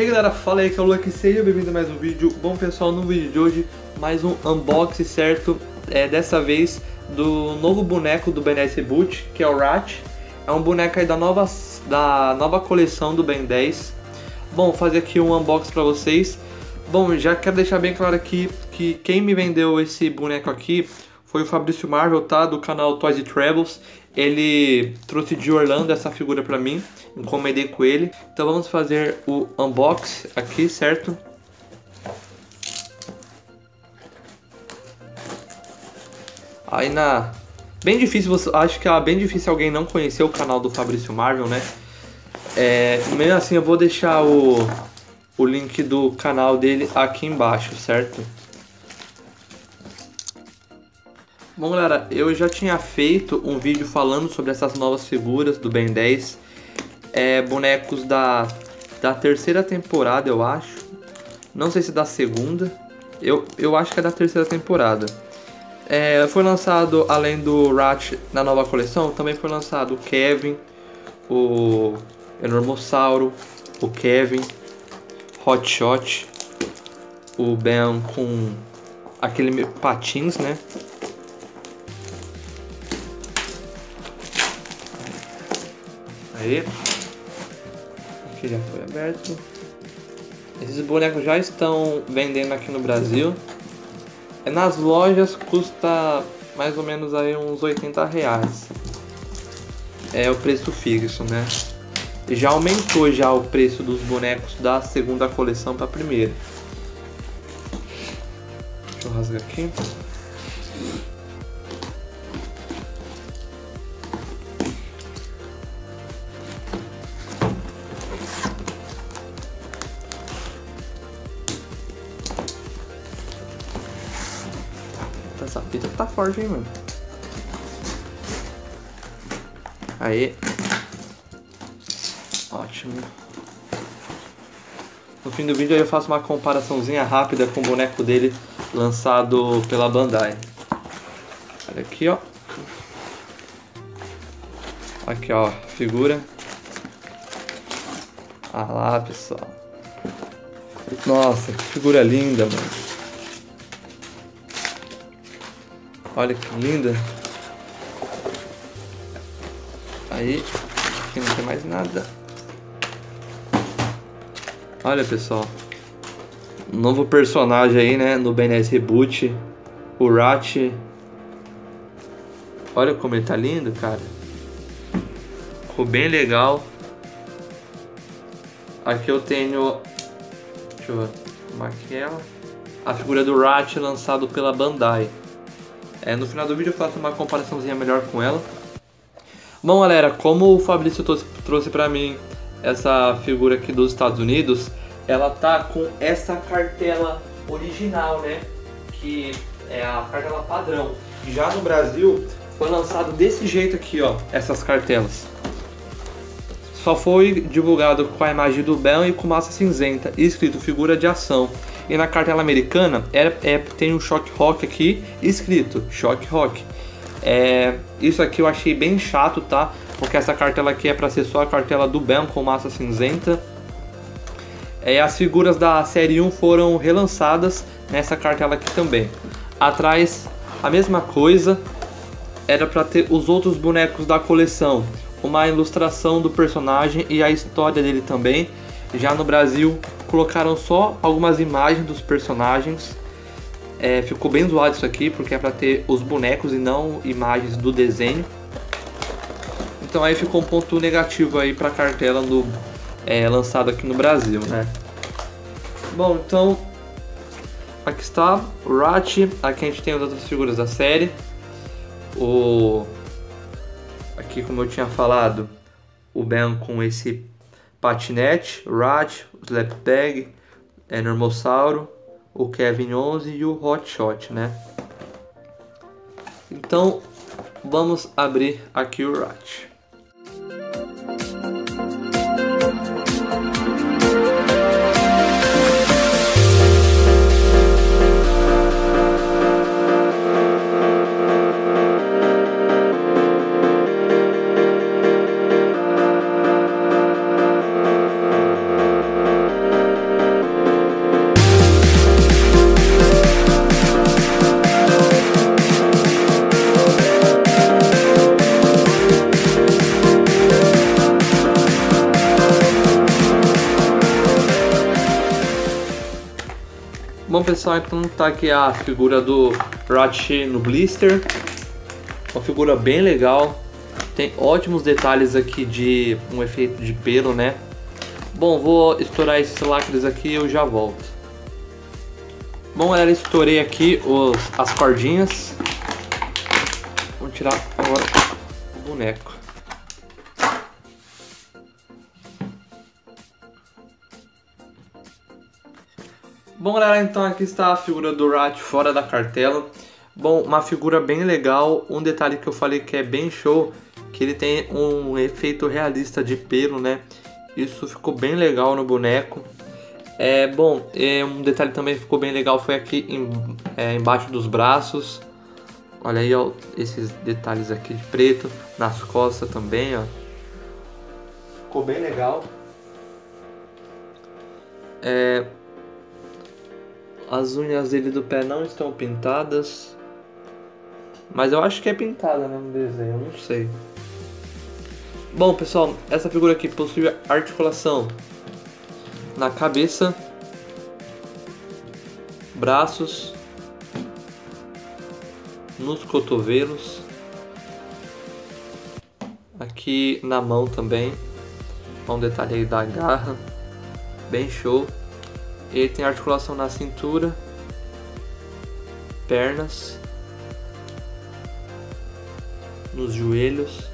E aí galera, fala aí que é o Lucky, seja bem-vindo a mais um vídeo. Bom pessoal, no vídeo de hoje, mais um unboxing, certo? Dessa vez do novo boneco do Ben 10 Reboot, que é o Rat. É um boneco aí da nova coleção do Ben 10. Bom, vou fazer aqui um unboxing pra vocês. Bom, já quero deixar bem claro aqui que quem me vendeu esse boneco aqui foi o Fabrício Marvel, tá? Do canal Toys and Travels. Ele trouxe de Orlando essa figura pra mim, encomendei com ele. Então vamos fazer o unboxing aqui, certo? Aí bem difícil, acho que é bem difícil alguém não conhecer o canal do Fabrício Marvel, né? Mesmo assim eu vou deixar o link do canal dele aqui embaixo, certo? Bom galera, eu já tinha feito um vídeo falando sobre essas novas figuras do Ben 10. Bonecos da terceira temporada, eu acho. Não sei se da segunda. Eu acho que é da terceira temporada. Foi lançado, além do Rat na nova coleção, também foi lançado o Kevin, o Enormossauro, o Kevin, Hotshot, o Ben com aquele patins, né? Aí, aqui já foi aberto. Esses bonecos já estão vendendo aqui no Brasil. Nas lojas custa mais ou menos aí uns R$80. É o preço fixo, né? Já aumentou já o preço dos bonecos da segunda coleção para a primeira. Deixa eu rasgar aqui. Essa fita tá forte, hein, mano? Aí. Ótimo. No fim do vídeo eu faço uma comparaçãozinha rápida com o boneco dele lançado pela Bandai. Olha aqui, ó. Aqui, ó, figura. Ah lá, pessoal. Nossa, que figura linda, mano. Olha que linda. Aí, aqui não tem mais nada. Olha, pessoal. Um novo personagem aí, né? No Ben 10 Reboot. O Rat. Olha como ele tá lindo, cara. Ficou bem legal. Aqui eu tenho... Deixa eu ver. Aquela. A figura do Rat lançado pela Bandai. No final do vídeo eu faço uma comparaçãozinha melhor com ela. Bom galera, como o Fabrício trouxe pra mim essa figura aqui dos Estados Unidos, ela tá com essa cartela original, né? Que é a cartela padrão. Já no Brasil foi lançado desse jeito aqui, ó, essas cartelas. Só foi divulgado com a imagem do Ben e com massa cinzenta, escrito figura de ação. E na cartela americana tem um Shock Rock aqui, escrito Shock Rock. Isso aqui eu achei bem chato, tá? Porque essa cartela aqui é para ser só a cartela do Ben com massa cinzenta. As figuras da série 1 foram relançadas nessa cartela aqui também. Atrás a mesma coisa, era para ter os outros bonecos da coleção, uma ilustração do personagem e a história dele também. Já no Brasil colocaram só algumas imagens dos personagens. Ficou bem zoado isso aqui, porque é para ter os bonecos e não imagens do desenho. Então aí ficou um ponto negativo aí para a cartela lançada aqui no Brasil, né? Bom, então aqui está o Rat. Aqui a gente tem as outras figuras da série. Aqui, como eu tinha falado, o Ben com esse patinete, o Rat, o Slapbag, Enormossauro, o Kevin 11 e o Hotshot, né? Então vamos abrir aqui o Rat. pessoal, então tá aqui a figura do Ratchet no blister. Uma figura bem legal. Tem ótimos detalhes aqui de um efeito de pelo, né? Bom, vou estourar esses lacres aqui e eu já volto. Bom, galera, estourei aqui as cordinhas. Vamos tirar agora o boneco. Bom, galera, então aqui está a figura do Ratchet fora da cartela. Bom, uma figura bem legal. Um detalhe que eu falei que é bem show, que ele tem um efeito realista de pelo, né? Isso ficou bem legal no boneco. Bom, um detalhe também que ficou bem legal foi aqui embaixo dos braços. Olha aí, ó, esses detalhes aqui de preto. Nas costas também, ó. Ficou bem legal. As unhas dele do pé não estão pintadas. Mas eu acho que é pintada, né, no desenho, eu não sei. Bom, pessoal, essa figura aqui possui articulação na cabeça, braços, nos cotovelos, aqui na mão também. Um detalhe aí da garra, bem show. Ele tem articulação na cintura, pernas, nos joelhos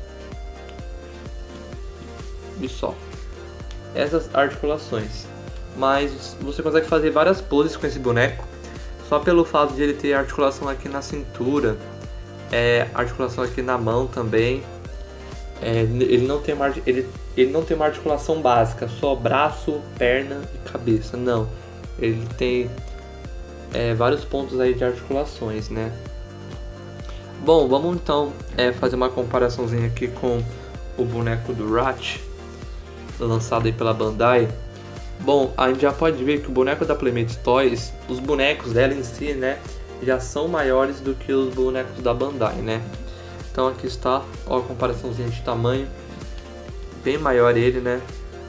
e só. Essas articulações. Mas você consegue fazer várias poses com esse boneco só pelo fato de ele ter articulação aqui na cintura, articulação aqui na mão também. Ele não tem uma articulação básica, só braço, perna e cabeça. Não, ele tem vários pontos aí de articulações, né? Bom, vamos então fazer uma comparaçãozinha aqui com o boneco do Ratchet, lançado aí pela Bandai. Bom, a gente já pode ver que o boneco da Playmates Toys, os bonecos dela em si, né, já são maiores do que os bonecos da Bandai, né? Então aqui está, ó, a comparaçãozinha de tamanho, bem maior ele, né?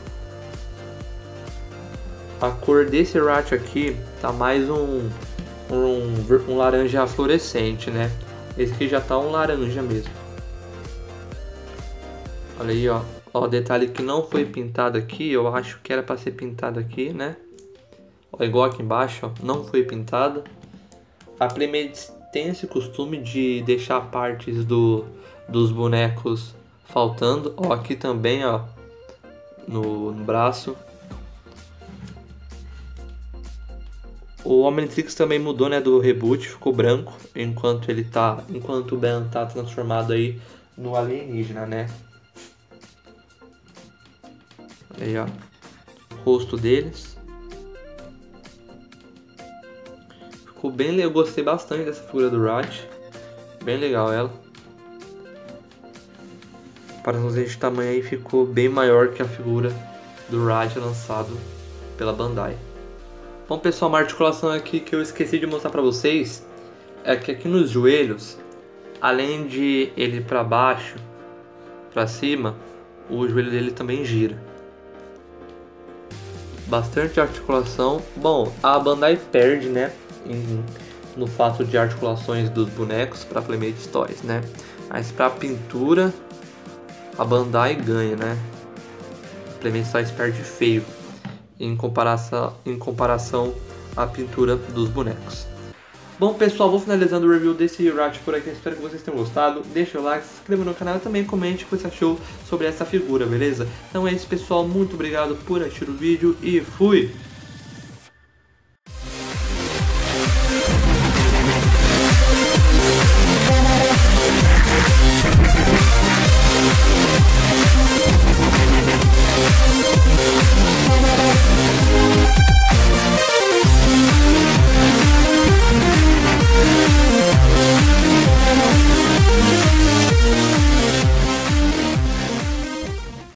A cor desse Ratchet aqui tá mais um laranja fluorescente, né? Esse aqui já tá um laranja mesmo. Olha aí, ó. Ó, detalhe que não foi pintado aqui, eu acho que era para ser pintado aqui, né? Ó, igual aqui embaixo, ó, não foi pintado. A Playmates tem esse costume de deixar partes dos bonecos faltando. Ó, aqui também, ó, no braço. O Omnitrix também mudou, né, do reboot, ficou branco, enquanto o Ben tá transformado aí no alienígena, né? Aí, ó, o rosto deles. Ficou bem legal, eu gostei bastante dessa figura do Ratchet. Bem legal ela. Para não dizer de tamanho aí, ficou bem maior que a figura do Ratchet lançado pela Bandai. Bom, pessoal, uma articulação aqui que eu esqueci de mostrar pra vocês é que aqui nos joelhos, além de ele para baixo, para cima, o joelho dele também gira. Bastante articulação. Bom, a Bandai perde, né, no fato de articulações dos bonecos para Playmates Toys, né? Mas para pintura, a Bandai ganha, né? Playmates Toys perde feio em comparação à pintura dos bonecos. Bom, pessoal, vou finalizando o review desse Ratchet por aqui. Espero que vocês tenham gostado. Deixa o like, se inscreva no canal e também comente o que você achou sobre essa figura, beleza? Então é isso, pessoal. Muito obrigado por assistir o vídeo e fui!